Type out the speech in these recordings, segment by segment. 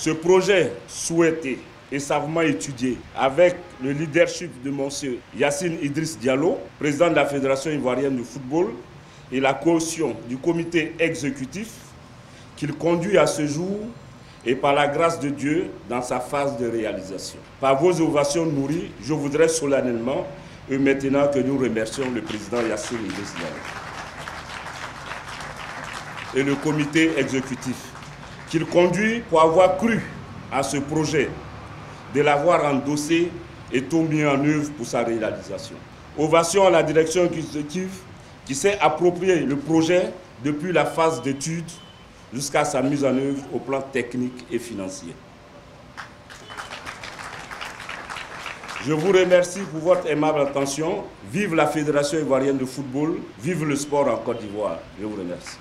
Ce projet souhaité et savamment étudié avec le leadership de M. Yassine Idriss Diallo, président de la Fédération ivoirienne de football, et la caution du comité exécutif qu'il conduit à ce jour et par la grâce de Dieu dans sa phase de réalisation. Par vos ovations nourries, je voudrais solennellement, et maintenant que nous remercions le président Yassine Idriss Diallo et le comité exécutif qu'il conduit pour avoir cru à ce projet, de l'avoir endossé et tout mis en œuvre pour sa réalisation. Ovation à la direction exécutive qui s'est approprié le projet depuis la phase d'étude jusqu'à sa mise en œuvre au plan technique et financier. Je vous remercie pour votre aimable attention. Vive la Fédération ivoirienne de football, vive le sport en Côte d'Ivoire. Je vous remercie.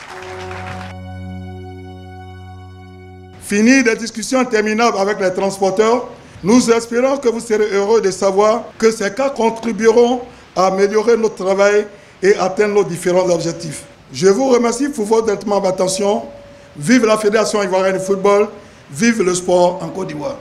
Fini des discussions interminables avec les transporteurs, nous espérons que vous serez heureux de savoir que ces cas contribueront à améliorer notre travail et atteindre nos différents objectifs. Je vous remercie pour votre aimable attention. Vive la Fédération ivoirienne de football, vive le sport en Côte d'Ivoire.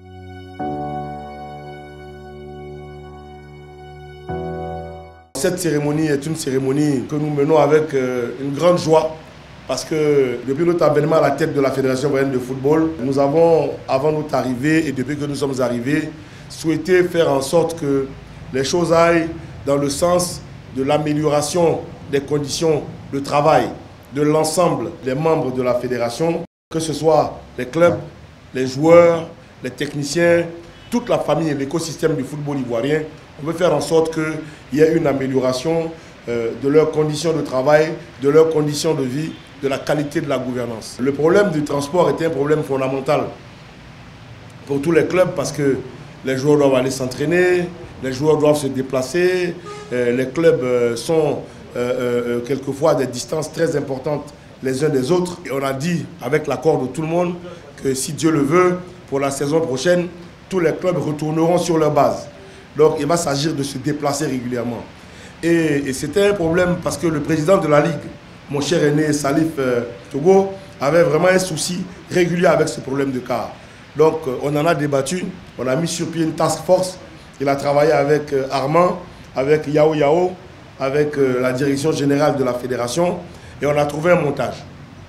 Cette cérémonie est une cérémonie que nous menons avec une grande joie parce que depuis notre avènement à la tête de la Fédération ivoirienne de football, nous avons, avant notre arrivée et depuis que nous sommes arrivés, souhaité faire en sorte que les choses aillent dans le sens de l'amélioration des conditions de travail de l'ensemble des membres de la fédération, que ce soit les clubs, les joueurs, les techniciens, toute la famille et l'écosystème du football ivoirien. On veut faire en sorte qu'il y ait une amélioration de leurs conditions de travail, de leurs conditions de vie, de la qualité de la gouvernance. Le problème du transport est un problème fondamental pour tous les clubs parce que les joueurs doivent aller s'entraîner, les joueurs doivent se déplacer, les clubs sont quelquefois à des distances très importantes les uns des autres. Et on a dit, avec l'accord de tout le monde, que si Dieu le veut, pour la saison prochaine, tous les clubs retourneront sur leur base. Donc il va s'agir de se déplacer régulièrement. Et c'était un problème parce que le président de la Ligue, mon cher aîné Salif Togo, avait vraiment un souci régulier avec ce problème de car. Donc on en a débattu, on a mis sur pied une task force. Il a travaillé avec Armand, avec Yao Yao, avec la direction générale de la fédération et on a trouvé un montage.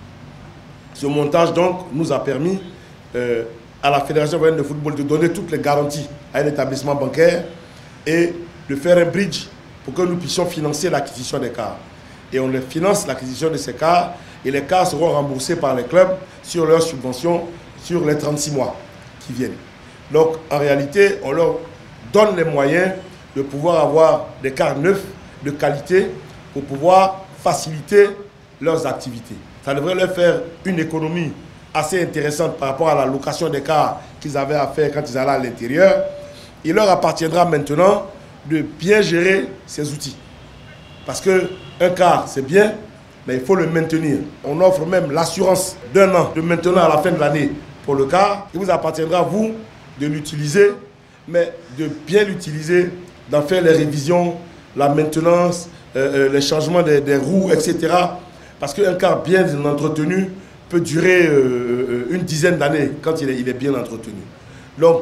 Ce montage donc nous a permis à la Fédération ivoirienne de football de donner toutes les garanties à un établissement bancaire et de faire un bridge pour que nous puissions financer l'acquisition des cars. Et on les finance l'acquisition de ces cars et les cars seront remboursés par les clubs sur leurs subventions sur les 36 mois qui viennent. Donc en réalité, on leur donne les moyens de pouvoir avoir des cars neufs de qualité pour pouvoir faciliter leurs activités. Ça devrait leur faire une économie assez intéressante par rapport à la location des cars qu'ils avaient à faire quand ils allaient à l'intérieur. Il leur appartiendra maintenant de bien gérer ces outils. Parce qu'un car, c'est bien, mais il faut le maintenir. On offre même l'assurance d'1 an de maintenant à la fin de l'année pour le car. Il vous appartiendra, vous, de l'utiliser, mais de bien l'utiliser, d'en faire les révisions, la maintenance, les changements des roues, etc. Parce qu'un car bien entretenu peut durer une dizaine d'années quand il est bien entretenu. Donc,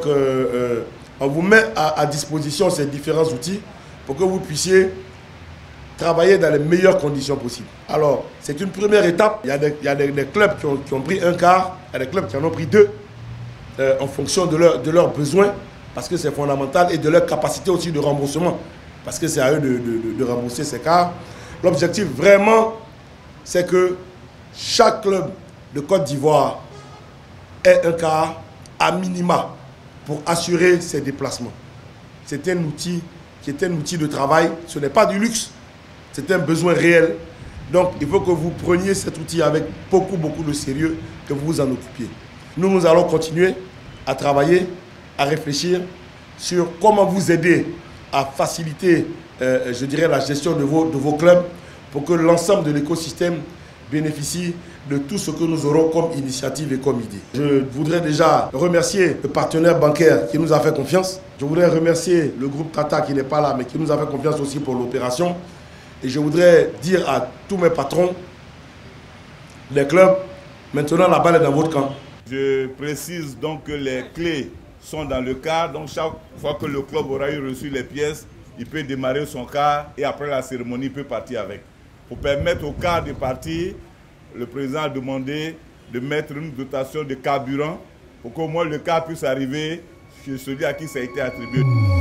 on vous met à disposition ces différents outils pour que vous puissiez travailler dans les meilleures conditions possibles. Alors, c'est une première étape. Il y a des clubs qui ont pris un car, il y a des clubs qui en ont pris 2 en fonction de leurs besoins, parce que c'est fondamental, et de leur capacité aussi de remboursement, parce que c'est à eux de rembourser ces cars. L'objectif vraiment, c'est que chaque club de Côte d'Ivoire ait un car à minima pour assurer ses déplacements. C'est un outil qui est un outil de travail, ce n'est pas du luxe, c'est un besoin réel. Donc il faut que vous preniez cet outil avec beaucoup de sérieux, que vous vous en occupiez. Nous allons continuer à travailler, à réfléchir sur comment vous aider à faciliter, je dirais, la gestion de vos clubs pour que l'ensemble de l'écosystème bénéficie de tout ce que nous aurons comme initiative et comme idée. Je voudrais déjà remercier le partenaire bancaire qui nous a fait confiance. Je voudrais remercier le groupe Tata qui n'est pas là, mais qui nous a fait confiance aussi pour l'opération. Et je voudrais dire à tous mes patrons, les clubs, maintenant la balle est dans votre camp. Je précise donc que les clés sont dans le car. Donc chaque fois que le club aura reçu les pièces, il peut démarrer son car et après la cérémonie, il peut partir avec. Pour permettre au car de partir, le président a demandé de mettre une dotation de carburant pour qu'au moins le car puisse arriver chez celui à qui ça a été attribué.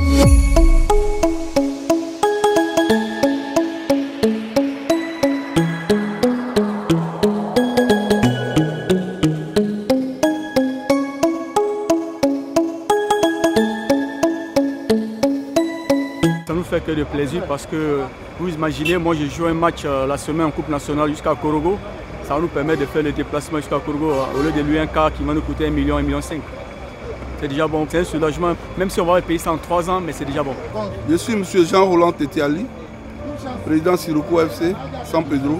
Ça nous fait que de plaisir parce que vous imaginez, moi j'ai joué un match la semaine en Coupe nationale jusqu'à Korogo. Ça nous permet de faire le déplacement jusqu'à Korogo au lieu de louer un car qui va nous coûter 1 million, 1,5 million. C'est déjà bon, c'est un soulagement, même si on va payer ça en 3 ans, mais c'est déjà bon. Je suis M. Jean-Roland Tetiali, président Sirocco FC, San Pedro.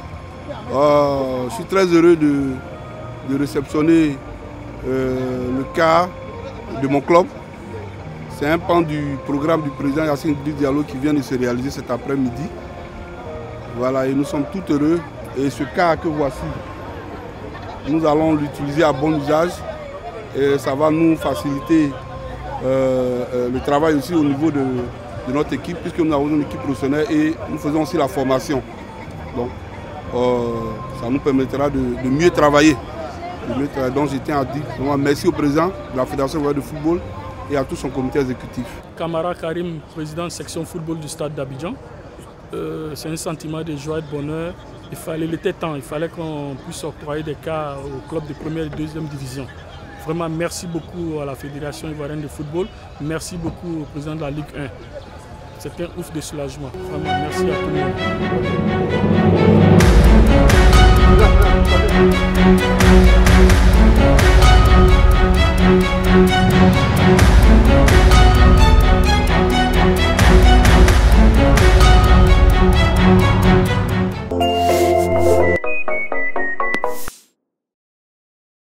Je suis très heureux de réceptionner le car de mon club. C'est un pan du programme du président Yassine Idriss Diallo qui vient de se réaliser cet après-midi. Voilà, et nous sommes tout heureux. Et ce car que voici, nous allons l'utiliser à bon usage. Et ça va nous faciliter le travail aussi au niveau de notre équipe, puisque nous avons une équipe professionnelle et nous faisons aussi la formation. Donc, ça nous permettra de mieux travailler. Donc, je tiens à dire merci au président de la Fédération de football et à tout son comité exécutif. Camara Karim, président de section football du stade d'Abidjan. C'est un sentiment de joie et de bonheur. Il était temps, il fallait qu'on puisse octroyer des cas au club de première et deuxième division. Vraiment, merci beaucoup à la Fédération ivoirienne de football. Merci beaucoup au président de la Ligue 1. C'est un ouf de soulagement. Vraiment, merci à tout le monde.